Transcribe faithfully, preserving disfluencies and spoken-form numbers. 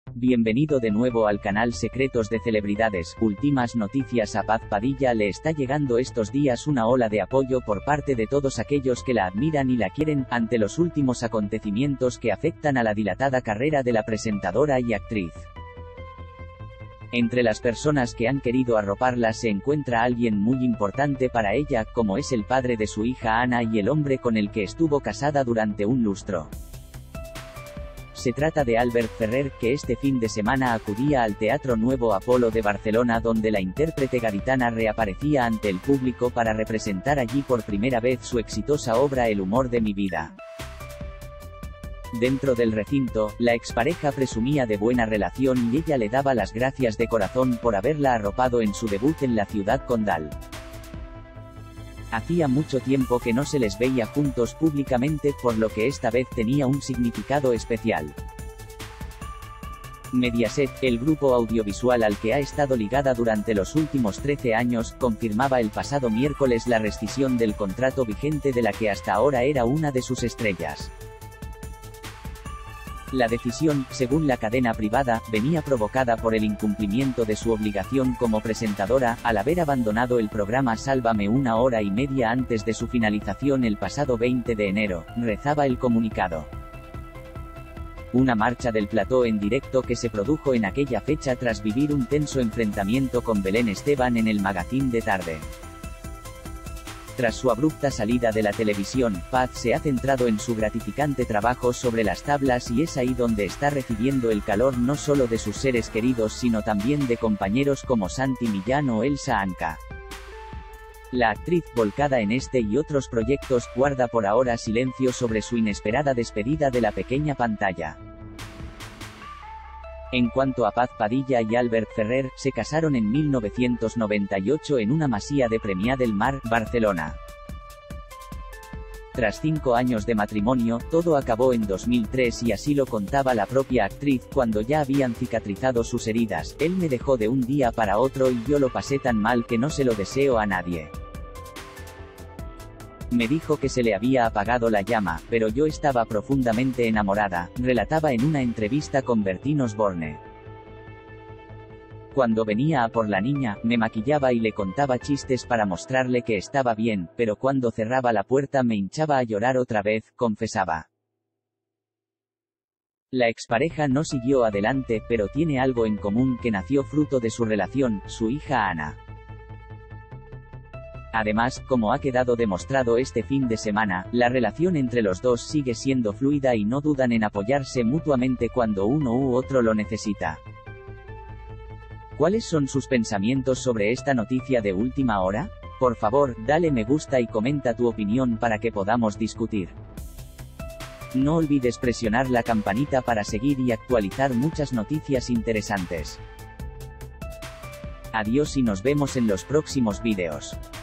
Bienvenido de nuevo al canal Secretos de Celebridades. Últimas noticias. A Paz Padilla le está llegando estos días una ola de apoyo por parte de todos aquellos que la admiran y la quieren, ante los últimos acontecimientos que afectan a la dilatada carrera de la presentadora y actriz. Entre las personas que han querido arroparla se encuentra alguien muy importante para ella, como es el padre de su hija Ana y el hombre con el que estuvo casada durante un lustro. Se trata de Albert Ferrer, que este fin de semana acudía al Teatro Nuevo Apolo de Barcelona, donde la intérprete gaditana reaparecía ante el público para representar allí por primera vez su exitosa obra El humor de mi vida. Dentro del recinto, la expareja presumía de buena relación y ella le daba las gracias de corazón por haberla arropado en su debut en la ciudad condal. Hacía mucho tiempo que no se les veía juntos públicamente, por lo que esta vez tenía un significado especial. Mediaset, el grupo audiovisual al que ha estado ligada durante los últimos trece años, confirmaba el pasado miércoles la rescisión del contrato vigente de la que hasta ahora era una de sus estrellas. La decisión, según la cadena privada, venía provocada por el incumplimiento de su obligación como presentadora, al haber abandonado el programa Sálvame una hora y media antes de su finalización el pasado veinte de enero, rezaba el comunicado. Una marcha del plató en directo que se produjo en aquella fecha tras vivir un tenso enfrentamiento con Belén Esteban en el magazine de tarde. Tras su abrupta salida de la televisión, Paz se ha centrado en su gratificante trabajo sobre las tablas y es ahí donde está recibiendo el calor no solo de sus seres queridos sino también de compañeros como Santi Millán o Elsa Anca. La actriz, volcada en este y otros proyectos, guarda por ahora silencio sobre su inesperada despedida de la pequeña pantalla. En cuanto a Paz Padilla y Albert Ferrer, se casaron en mil novecientos noventa y ocho en una masía de Premià del Mar, Barcelona. Tras cinco años de matrimonio, todo acabó en dos mil tres y así lo contaba la propia actriz: cuando ya habían cicatrizado sus heridas, él me dejó de un día para otro y yo lo pasé tan mal que no se lo deseo a nadie. Me dijo que se le había apagado la llama, pero yo estaba profundamente enamorada, relataba en una entrevista con Bertín Osborne. Cuando venía a por la niña, me maquillaba y le contaba chistes para mostrarle que estaba bien, pero cuando cerraba la puerta me hinchaba a llorar otra vez, confesaba. La expareja no siguió adelante, pero tiene algo en común que nació fruto de su relación: su hija Ana. Además, como ha quedado demostrado este fin de semana, la relación entre los dos sigue siendo fluida y no dudan en apoyarse mutuamente cuando uno u otro lo necesita. ¿Cuáles son sus pensamientos sobre esta noticia de última hora? Por favor, dale me gusta y comenta tu opinión para que podamos discutir. No olvides presionar la campanita para seguir y actualizar muchas noticias interesantes. Adiós y nos vemos en los próximos vídeos.